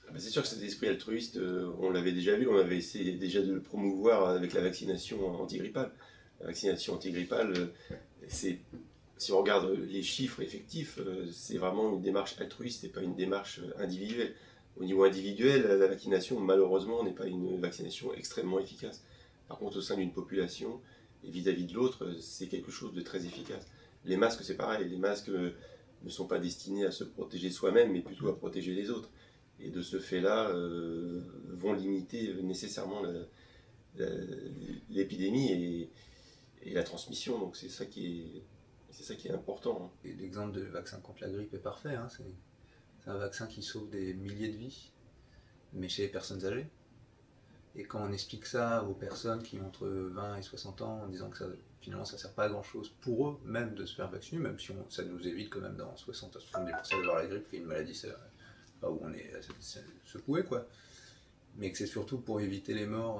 Bah, c'est sûr que cet esprit altruiste, on l'avait déjà vu, on avait essayé déjà de le promouvoir avec la vaccination antigrippale. La vaccination antigrippale, c'est, si on regarde les chiffres effectifs, c'est vraiment une démarche altruiste et pas une démarche individuelle. Au niveau individuel, la vaccination, malheureusement, n'est pas une vaccination extrêmement efficace. Par contre, au sein d'une population, et vis-à-vis de l'autre, c'est quelque chose de très efficace. Les masques, c'est pareil. Les masques ne sont pas destinés à se protéger soi-même, mais plutôt à protéger les autres. Et de ce fait-là, vont limiter nécessairement l'épidémie et la transmission. Donc c'est ça qui est important, hein. Et l'exemple de vaccin contre la grippe est parfait, hein. C'est un vaccin qui sauve des milliers de vies, mais chez les personnes âgées. Et quand on explique ça aux personnes qui ont entre 20 et 60 ans en disant que finalement ça ne sert pas à grand chose pour eux même de se faire vacciner, même si ça nous évite quand même dans 60 à 70% d'avoir la grippe, qui est une maladie pas où on est secoué, quoi. Mais que c'est surtout pour éviter les morts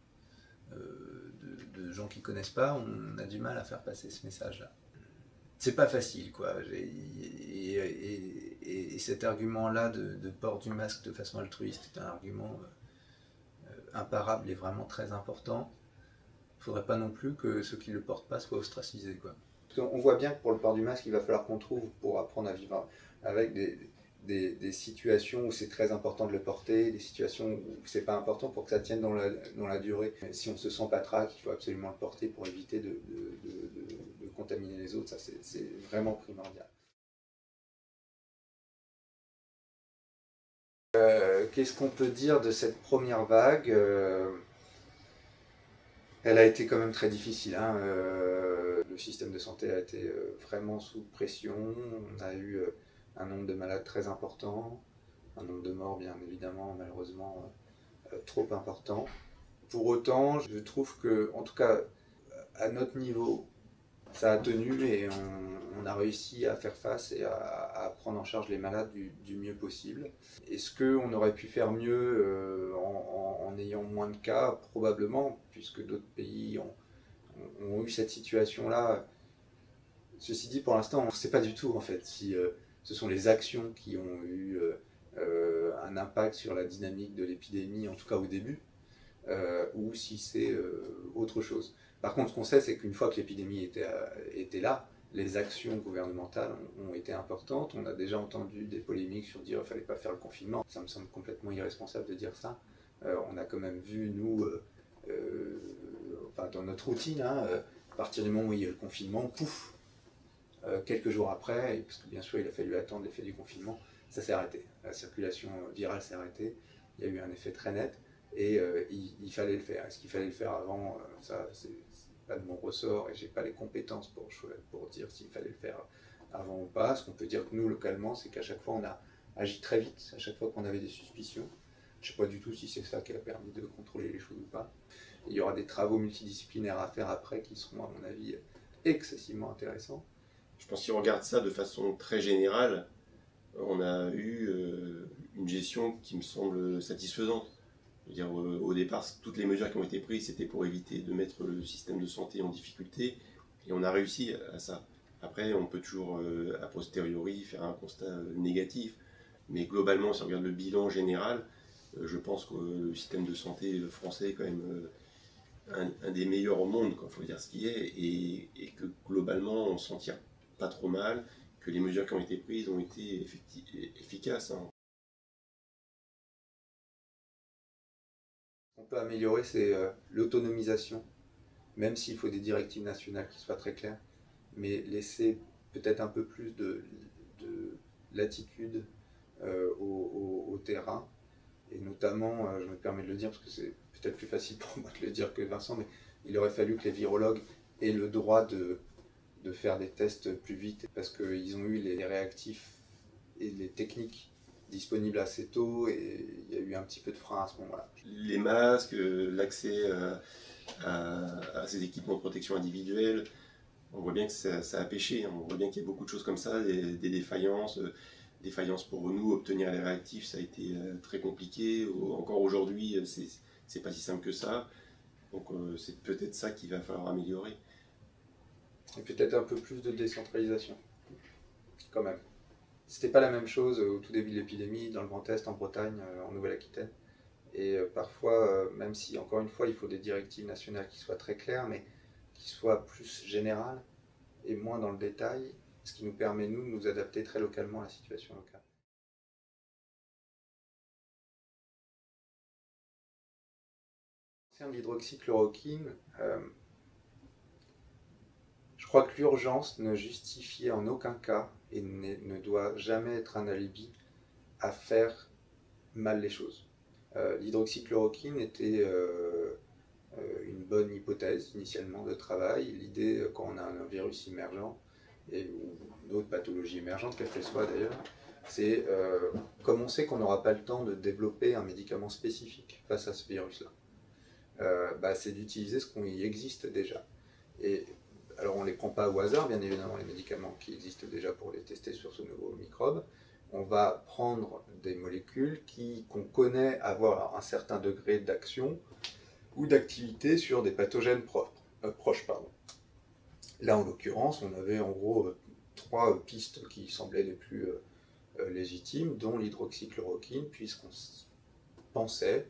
de gens qui ne connaissent pas, on a du mal à faire passer ce message-là. C'est pas facile, quoi. Et cet argument-là de port du masque de façon altruiste est un argument imparable et vraiment très important. Il ne faudrait pas non plus que ceux qui ne le portent pas soient ostracisés, quoi. On voit bien que pour le port du masque, il va falloir qu'on trouve, pour apprendre à vivre avec des situations où c'est très important de le porter, des situations où c'est pas important pour que ça tienne dans la durée. Si on se sent patraque, il faut absolument le porter pour éviter de contaminer les autres. Ça, c'est vraiment primordial. Qu'est-ce qu'on peut dire de cette première vague? Elle a été quand même très difficile, hein. Le système de santé a été vraiment sous pression. On a eu un nombre de malades très important, un nombre de morts bien évidemment malheureusement trop important. Pour autant, je trouve que, en tout cas à notre niveau, ça a tenu et on a réussi à faire face et à prendre en charge les malades du mieux possible. Est-ce qu'on aurait pu faire mieux en ayant moins de cas? Probablement, puisque d'autres pays ont eu cette situation-là. Ceci dit, pour l'instant, on ne sait pas du tout en fait si ce sont les actions qui ont eu un impact sur la dynamique de l'épidémie, en tout cas au début, ou si c'est autre chose. Par contre, ce qu'on sait, c'est qu'une fois que l'épidémie était là, les actions gouvernementales ont été importantes. On a déjà entendu des polémiques sur dire qu'il ne fallait pas faire le confinement. Ça me semble complètement irresponsable de dire ça. On a quand même vu, nous, enfin, dans notre routine, hein, à partir du moment où il y a eu le confinement, pouf, quelques jours après, parce que bien sûr il a fallu attendre l'effet du confinement, ça s'est arrêté. La circulation virale s'est arrêtée. Il y a eu un effet très net. Et il fallait le faire. Est-ce qu'il fallait le faire avant? Ça, c'est pas de mon ressort et j'ai pas les compétences pour dire s'il fallait le faire avant ou pas. Ce qu'on peut dire que nous, localement, c'est qu'à chaque fois, on a agi très vite, à chaque fois qu'on avait des suspicions. Je sais pas du tout si c'est ça qui a permis de contrôler les choses ou pas. Et il y aura des travaux multidisciplinaires à faire après qui seront, à mon avis, excessivement intéressants. Je pense que si on regarde ça de façon très générale, on a eu une gestion qui me semble satisfaisante. Je veux dire, au départ, toutes les mesures qui ont été prises, c'était pour éviter de mettre le système de santé en difficulté, et on a réussi à ça. Après, on peut toujours, a posteriori, faire un constat négatif, mais globalement, si on regarde le bilan général, je pense que le système de santé français est quand même un des meilleurs au monde, il faut dire ce qui est, et que globalement, on s'en tire pas trop mal, que les mesures qui ont été prises ont été efficaces, hein. Ce qu'on peut améliorer, c'est l'autonomisation, même s'il faut des directives nationales qui soient très claires, mais laisser peut-être un peu plus de latitude au terrain, et notamment, je me permets de le dire parce que c'est peut-être plus facile pour moi de le dire que Vincent, mais il aurait fallu que les virologues aient le droit de faire des tests plus vite, parce qu'ils ont eu les réactifs et les techniques disponibles assez tôt, et il y a eu un petit peu de frein à ce moment-là. Les masques, l'accès à ces équipements de protection individuelle, on voit bien que ça a pêché, hein. On voit bien qu'il y a beaucoup de choses comme ça, des défaillances. Défaillances pour nous, obtenir les réactifs, ça a été très compliqué. Encore aujourd'hui, c'est pas si simple que ça. Donc c'est peut-être ça qu'il va falloir améliorer. Et peut-être un peu plus de décentralisation, quand même. C'était pas la même chose au tout début de l'épidémie, dans le Grand Est, en Bretagne, en Nouvelle-Aquitaine. Et parfois, même si, encore une fois, il faut des directives nationales qui soient très claires, mais qui soient plus générales et moins dans le détail, ce qui nous permet, nous, de nous adapter très localement à la situation locale. En termes d'hydroxychloroquine, je crois que l'urgence ne justifie en aucun cas et ne doit jamais être un alibi à faire mal les choses. L'hydroxychloroquine était une bonne hypothèse initialement de travail. L'idée, quand on a un virus émergent, ou d'autres pathologies émergentes, quelles qu'elles soient d'ailleurs, c'est comme on sait qu'on n'aura pas le temps de développer un médicament spécifique face à ce virus-là, c'est d'utiliser ce qui existe déjà. Et alors on ne les prend pas au hasard, bien évidemment, les médicaments qui existent déjà pour les tester sur ce nouveau microbe. On va prendre des molécules qu'on connaît avoir un certain degré d'action ou d'activité sur des pathogènes proches. Là, en l'occurrence, on avait en gros 3 pistes qui semblaient les plus légitimes, dont l'hydroxychloroquine, puisqu'on pensait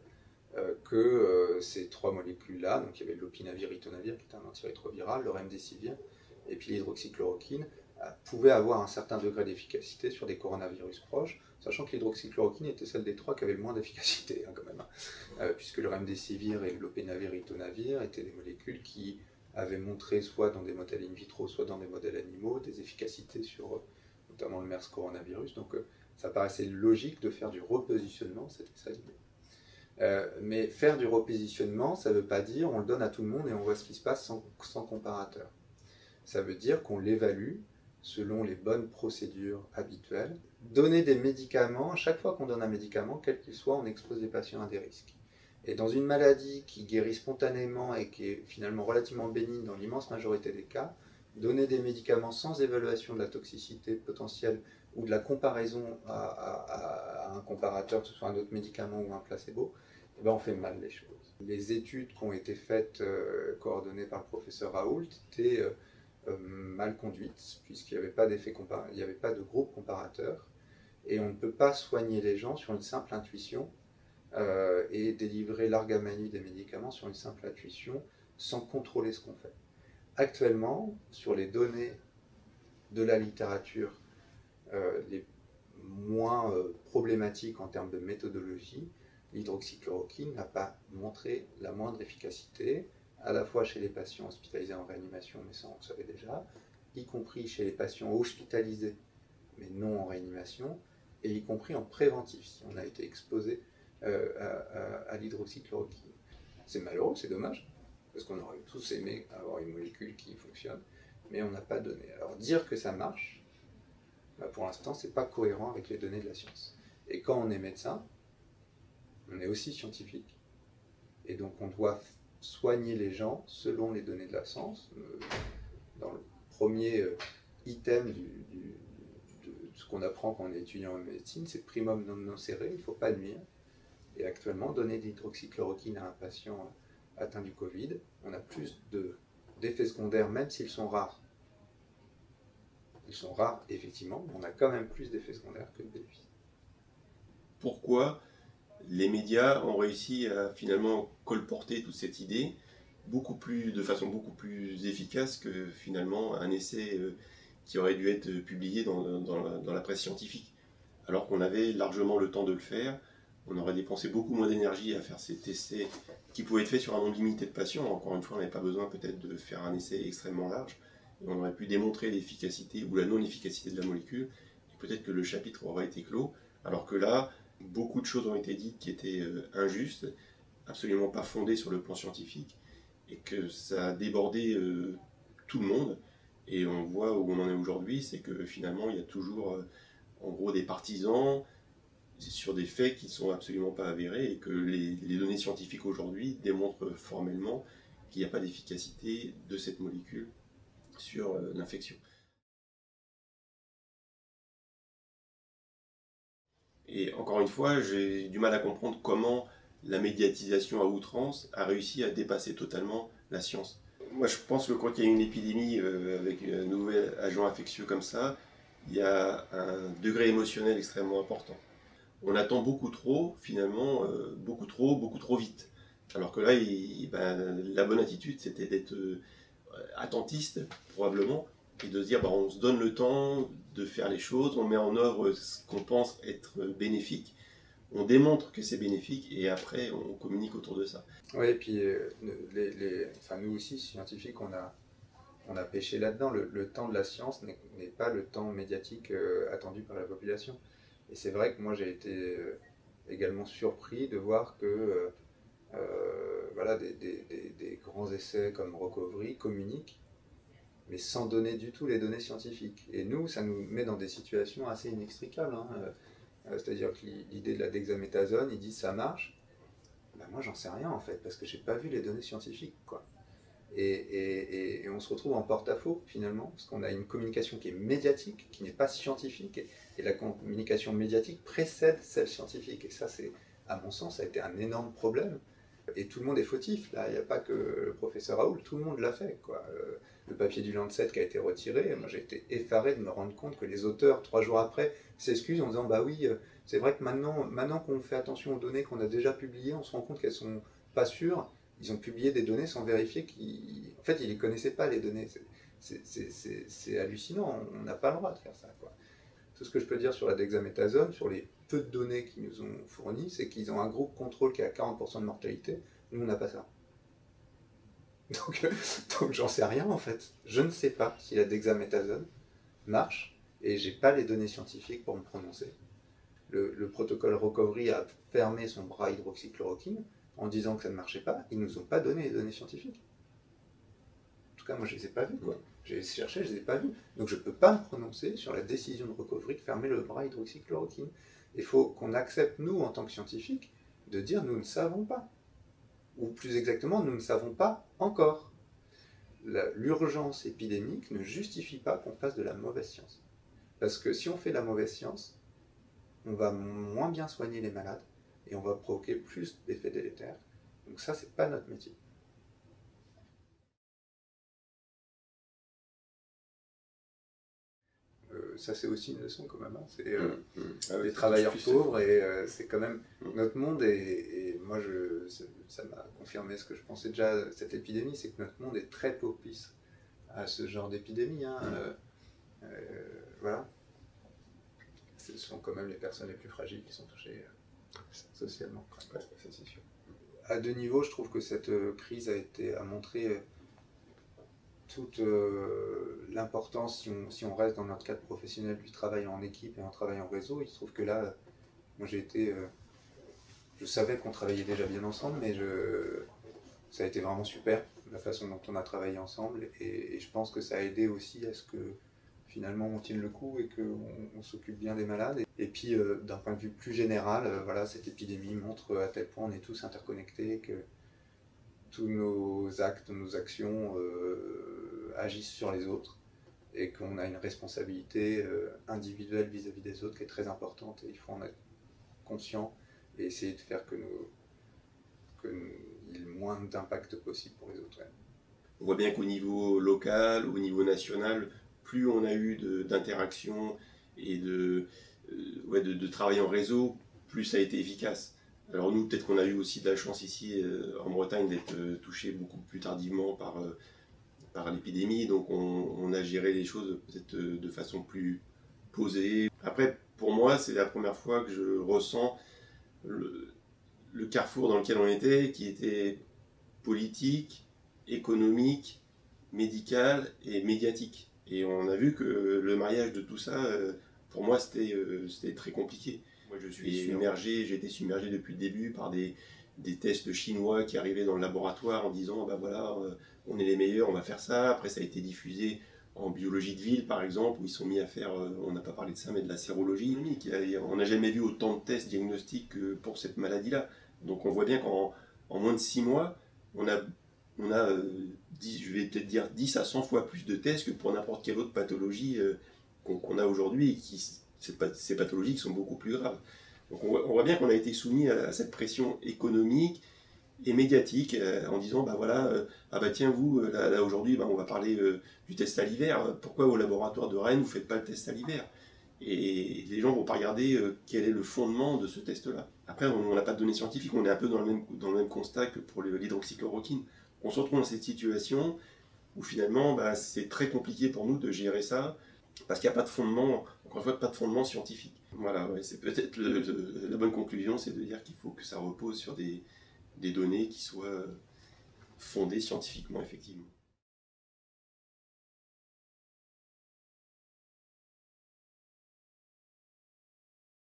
que ces 3 molécules-là, donc il y avait l'opinavir-ritonavir qui est un antirétroviral, le remdesivir, et puis l'hydroxychloroquine, pouvaient avoir un certain degré d'efficacité sur des coronavirus proches, sachant que l'hydroxychloroquine était celle des 3 qui avait le moins d'efficacité, quand même, puisque le remdesivir et l'opinavir-ritonavir étaient des molécules qui avaient montré, soit dans des modèles in vitro, soit dans des modèles animaux, des efficacités sur notamment le MERS coronavirus. Donc ça paraissait logique de faire du repositionnement, c'était ça l'idée. Mais faire du repositionnement, ça ne veut pas dire on le donne à tout le monde et on voit ce qui se passe sans comparateur. Ça veut dire qu'on l'évalue selon les bonnes procédures habituelles. Donner des médicaments, à chaque fois qu'on donne un médicament, quel qu'il soit, on expose les patients à des risques. Et dans une maladie qui guérit spontanément et qui est finalement relativement bénigne dans l'immense majorité des cas, donner des médicaments sans évaluation de la toxicité potentielle ou de la comparaison à un comparateur, que ce soit un autre médicament ou un placebo, on fait mal les choses. Les études qui ont été faites, coordonnées par le professeur Raoult, étaient mal conduites, puisqu'il n'y avait pas il n'y avait pas de groupe comparateur, et on ne peut pas soigner les gens sur une simple intuition, et délivrer larga manu des médicaments sur une simple intuition, sans contrôler ce qu'on fait. Actuellement, sur les données de la littérature les moins problématiques en termes de méthodologie, l'hydroxychloroquine n'a pas montré la moindre efficacité, à la fois chez les patients hospitalisés en réanimation, mais ça on le savait déjà, y compris chez les patients hospitalisés, mais non en réanimation, et y compris en préventif, si on a été exposé à l'hydroxychloroquine. C'est malheureux, c'est dommage, parce qu'on aurait tous aimé avoir une molécule qui fonctionne, mais on n'a pas donné. Alors dire que ça marche, pour l'instant, c'est pas cohérent avec les données de la science. Et quand on est médecin, on est aussi scientifique, et donc on doit soigner les gens selon les données de la science. Dans le premier item de ce qu'on apprend quand on est étudiant en médecine, c'est primum non nocere, il ne faut pas nuire. Et actuellement, donner de l'hydroxychloroquine à un patient atteint du Covid, on a plus d'effets secondaires, même s'ils sont rares. Ils sont rares, effectivement, mais on a quand même plus d'effets secondaires que de bénéfices. Pourquoi les médias ont réussi à finalement colporter toute cette idée de façon beaucoup plus efficace que finalement un essai qui aurait dû être publié dans la presse scientifique, alors qu'on avait largement le temps de le faire. On aurait dépensé beaucoup moins d'énergie à faire cet essai qui pouvait être fait sur un nombre limité de patients. Encore une fois, on n'avait pas besoin peut-être de faire un essai extrêmement large. Et on aurait pu démontrer l'efficacité ou la non-efficacité de la molécule. Et peut-être que le chapitre aurait été clos. Alors que là, beaucoup de choses ont été dites qui étaient injustes, absolument pas fondées sur le plan scientifique. Et que ça a débordé tout le monde. Et on voit où on en est aujourd'hui, c'est que finalement, il y a toujours en gros des partisans sur des faits qui ne sont absolument pas avérés et que les données scientifiques aujourd'hui démontrent formellement qu'il n'y a pas d'efficacité de cette molécule sur l'infection. Et encore une fois, j'ai du mal à comprendre comment la médiatisation à outrance a réussi à dépasser totalement la science. Moi, je pense que quand il y a une épidémie avec un nouvel agent infectieux comme ça, il y a un degré émotionnel extrêmement important. On attend beaucoup trop, finalement, beaucoup trop vite. Alors que là, la bonne attitude, c'était d'être attentiste, probablement, et de se dire, on se donne le temps de faire les choses, on met en œuvre ce qu'on pense être bénéfique, on démontre que c'est bénéfique, et après, on communique autour de ça. Oui, et puis nous aussi, scientifiques, on a pêché là-dedans. Le temps de la science n'est pas le temps médiatique attendu par la population. Et c'est vrai que moi, j'ai été également surpris de voir que des grands essais comme Recovery communiquent, mais sans donner du tout les données scientifiques. Et nous, ça nous met dans des situations assez inextricables. C'est-à-dire que l'idée de la dexaméthasone, ils disent ça marche. Moi, j'en sais rien en fait, parce que j'ai pas vu les données scientifiques, quoi. Et on se retrouve en porte-à-faux finalement, parce qu'on a une communication qui est médiatique, qui n'est pas scientifique, et la communication médiatique précède celle scientifique. Et ça, à mon sens, ça a été un énorme problème. Et tout le monde est fautif, là, il n'y a pas que le professeur Raoult, tout le monde l'a fait, quoi. Le papier du Lancet qui a été retiré, moi j'ai été effaré de me rendre compte que les auteurs, 3 jours après, s'excusent en disant bah oui, c'est vrai que maintenant qu'on fait attention aux données qu'on a déjà publiées, on se rend compte qu'elles sont pas sûres. Ils ont publié des données sans vérifier en fait, ils ne les connaissaient pas, les données. C'est hallucinant, on n'a pas le droit de faire ça, quoi. Tout ce que je peux dire sur la dexaméthasone, sur les peu de données qu'ils nous ont fournies, c'est qu'ils ont un groupe contrôle qui a 40% de mortalité. Nous, on n'a pas ça. Donc j'en sais rien, en fait. Je ne sais pas si la dexaméthasone marche, et j'ai pas les données scientifiques pour me prononcer. Le protocole Recovery a fermé son bras hydroxychloroquine en disant que ça ne marchait pas. Ils ne nous ont pas donné les données scientifiques. En tout cas, moi, je ne les ai pas vues, quoi. J'ai cherché, je ne les ai pas vues. Donc, je ne peux pas me prononcer sur la décision de Recovery de fermer le bras hydroxychloroquine. Il faut qu'on accepte, nous, en tant que scientifiques, de dire nous ne savons pas. Ou plus exactement, nous ne savons pas encore. L'urgence épidémique ne justifie pas qu'on fasse de la mauvaise science. Parce que si on fait de la mauvaise science, on va moins bien soigner les malades et on va provoquer plus d'effets délétères. Donc ça, c'est pas notre métier. Ça, c'est aussi une leçon quand même. C'est les travailleurs pauvres, et c'est quand même notre monde. Et moi, ça m'a confirmé ce que je pensais déjà. Cette épidémie, c'est que notre monde est très propice à ce genre d'épidémie. Voilà. Ce sont quand même les personnes les plus fragiles qui sont touchées socialement. Ouais, ça c'est sûr. À 2 niveaux, je trouve que cette crise a montré toute l'importance, si on reste dans notre cadre professionnel du travail en équipe et en travail en réseau. Il se trouve que là, moi je savais qu'on travaillait déjà bien ensemble, mais ça a été vraiment super, la façon dont on a travaillé ensemble, et je pense que ça a aidé aussi à ce que finalement on tienne le coup et qu'on s'occupe bien des malades. Et puis d'un point de vue plus général, cette épidémie montre à quel point on est tous interconnectés, que tous nos actes, nos actions agissent sur les autres, et qu'on a une responsabilité individuelle vis-à-vis des autres qui est très importante, et il faut en être conscient et essayer de faire qu'il y ait le moins d'impact possible pour les autres. On voit bien qu'au niveau local, au niveau national, plus on a eu d'interactions et de travail en réseau, plus ça a été efficace. Alors nous, peut-être qu'on a eu aussi de la chance ici en Bretagne d'être touchés beaucoup plus tardivement par l'épidémie, donc on a géré les choses peut-être de façon plus posée. Après, pour moi, c'est la première fois que je ressens le carrefour dans lequel on était, qui était politique, économique, médical et médiatique. Et on a vu que le mariage de tout ça, pour moi, c'était très compliqué. Moi, j'ai été submergé depuis le début par des tests chinois qui arrivaient dans le laboratoire en disant on est les meilleurs, on va faire ça. Après, ça a été diffusé en biologie de ville, par exemple, où ils sont mis à faire, on n'a pas parlé de ça, mais de la sérologie. On n'a jamais vu autant de tests diagnostiques que pour cette maladie-là. Donc on voit bien qu'en moins de 6 mois, on a je vais peut-être dire 10 à 100 fois plus de tests que pour n'importe quelle autre pathologie qu'on a aujourd'hui, et ces pathologies qui sont beaucoup plus graves. Donc on voit bien qu'on a été soumis à cette pression économique et médiatique en disant bah voilà, ah bah tiens vous, là aujourd'hui bah, on va parler du test salivaire, pourquoi au laboratoire de Rennes vous faites pas le test salivaire? Et les gens vont pas regarder quel est le fondement de ce test-là. Après on n'a pas de données scientifiques, on est un peu dans le même constat que pour l'hydroxychloroquine. On se retrouve dans cette situation où finalement bah, c'est très compliqué pour nous de gérer ça, parce qu'il n'y a pas de fondement, encore une fois, pas de fondement scientifique. Voilà, ouais, c'est peut-être la bonne conclusion, c'est de dire qu'il faut que ça repose sur des données qui soient fondées scientifiquement, effectivement.